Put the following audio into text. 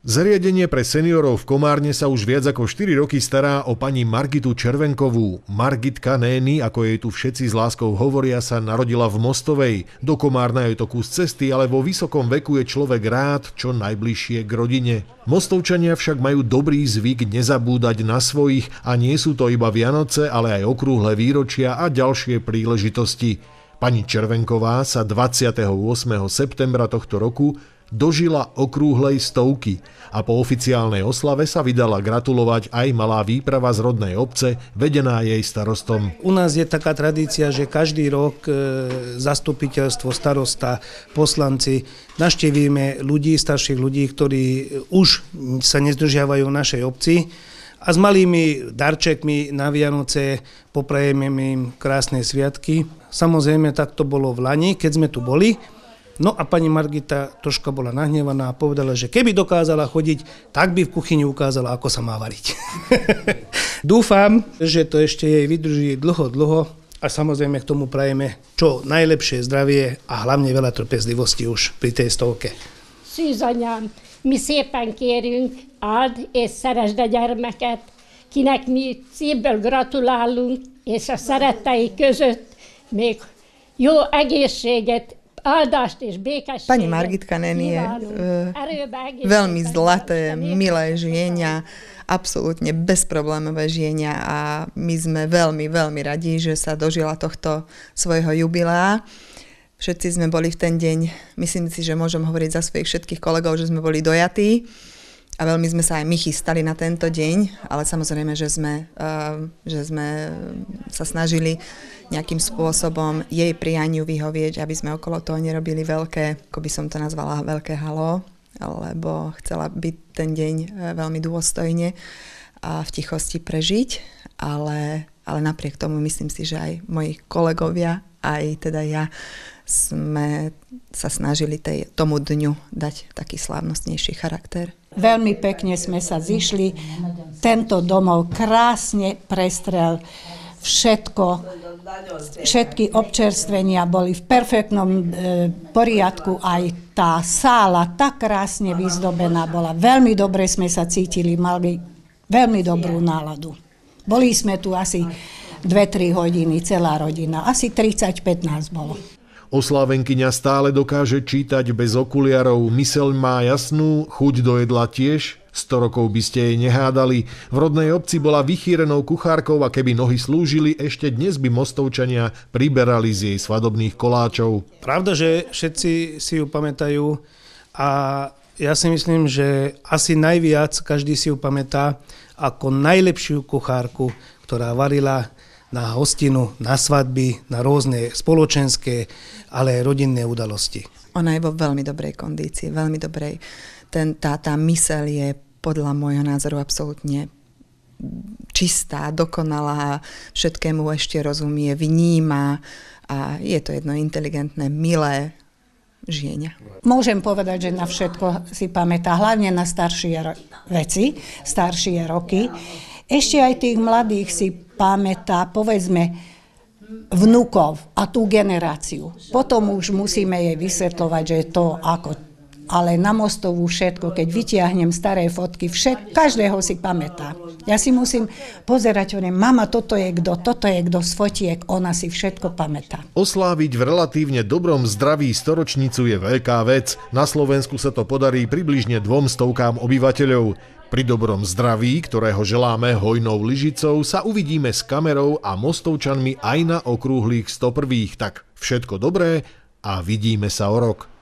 Zariadenie pre seniorov v Komárne sa už viac ako 4 roky stará o pani Margitu Červenkovú. Margitka Nény, ako jej tu všetci s láskou hovoria, sa narodila v Mostovej. Do Komárna je to kus cesty, ale vo vysokom veku je človek rád čo najbližšie k rodine. Mostovčania však majú dobrý zvyk nezabúdať na svojich a nie sú to iba Vianoce, ale aj okrúhle výročia a ďalšie príležitosti. Pani Červenková sa 28. septembra tohto roku dožila okrúhlej 100 a po oficiálnej oslave sa vydala gratulovať aj malá výprava z rodnej obce, vedená jej starostom. U nás je taká tradícia, že každý rok zastupiteľstvo, starosta, poslanci navštívime ľudí, starších ľudí, ktorí už sa nezdržiavajú v našej obci a s malými darčekmi na Vianoce poprajeme im krásne sviatky. Samozrejme, tak to bolo v lani, keď sme tu boli. No a pani Margita troška bola nahnevaná a povedala, že keby dokázala chodiť, tak by v kuchyni ukázala, ako sa má variť. Dúfam, že to ešte jej vydrží dlho a samozrejme k tomu prajeme čo najlepšie zdravie a hlavne veľa trpezlivosti už pri tej 100. Szűzanyám, mi szépen kérünk, áld és szeresd a gyermeket, kinek mi szívből gratulálunk, és a szerettei között még jó egészséget, Pani Margitka Nény je veľmi zlaté, milé žienia, absolútne bezproblémové žienia a my sme veľmi, veľmi radi, že sa dožila tohto svojho jubilea. Všetci sme boli v ten deň, myslím si, že môžem hovoriť za svojich všetkých kolegov, že sme boli dojatí a veľmi sme sa aj my chystali na tento deň, ale samozrejme, že sme sa snažili nejakým spôsobom jej prianiu vyhovieť, aby sme okolo toho nerobili veľké, ako by som to nazvala, veľké halo, lebo chcela byť ten deň veľmi dôstojne a v tichosti prežiť, ale napriek tomu myslím si, že aj moji kolegovia, aj teda ja sme sa snažili tomu dňu dať taký slávnostnejší charakter. Veľmi pekne sme sa zišli, tento domov krásne prestrel, všetky občerstvenia boli v perfektnom poriadku, aj tá sála tak krásne vyzdobená bola. Veľmi dobre sme sa cítili, mali veľmi dobrú náladu. Boli sme tu asi 2-3 hodiny, celá rodina, asi 35 nás bolo. Oslávenkyňa stále dokáže čítať bez okuliarov, myseľ má jasnú, chuť do jedla tiež. 100 rokov by ste jej nehádali. V rodnej obci bola vychýrenou kuchárkou a keby nohy slúžili, ešte dnes by Mostovčania priberali z jej svadobných koláčov. Pravda, že všetci si ju pamätajú a ja si myslím, že asi najviac každý si ju pamätá ako najlepšiu kuchárku, ktorá varila na hostinu, na svadby, na rôzne spoločenské, ale aj rodinné udalosti. Ona je vo veľmi dobrej kondícii, veľmi dobrej. Tá myseľ je podľa môjho názoru absolútne čistá, dokonalá, všetkému ešte rozumie, vníma a je to jedno inteligentné, milé žienia. Môžem povedať, že na všetko si pamätá, hlavne na staršie veci, staršie roky. Ešte aj tých mladých si pamätá, povedzme, vnukov a tú generáciu. Potom už musíme jej vysvetľovať, že to ako. Ale na Mostovú všetko, keď vytiahnem staré fotky, každého si pamätá. Ja si musím pozerať, mama, toto je kto z fotiek, ona si všetko pamätá. Osláviť v relatívne dobrom zdraví storočnicu je veľká vec. Na Slovensku sa to podarí približne 200 obyvateľov. Pri dobrom zdraví, ktorého želáme hojnou lyžicou, sa uvidíme s kamerou a Mostovčanmi aj na okrúhlych 101. Tak všetko dobré a vidíme sa o rok.